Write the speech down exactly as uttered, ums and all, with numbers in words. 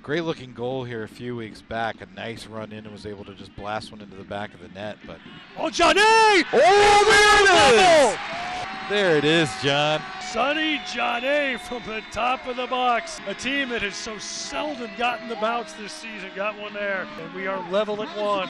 Great looking goal here a few weeks back. A nice run in and was able to just blast one into the back of the net. But oh, Johnny! Oh, there it is! There it is, John. Sonny Johnny from the top of the box. A team that has so seldom gotten the bounce this season got one there, and we are level at one.